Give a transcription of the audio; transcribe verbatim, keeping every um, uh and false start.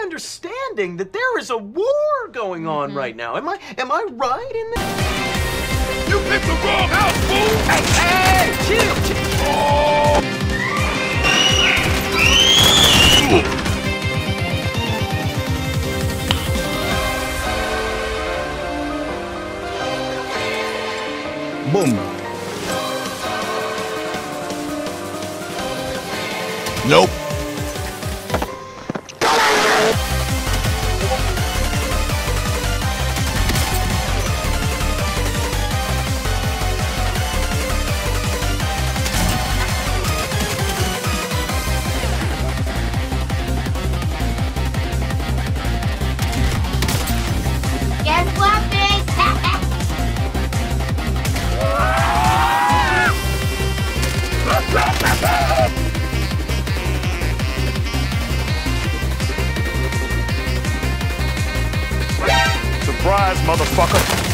understanding that there is a war going on Mm-hmm. right now. Am I am I right in that? You picked the wrong house, fool! Hey, hey, chill, chill. Boom. Nope. Guess what, bitch? Surprise, motherfucker.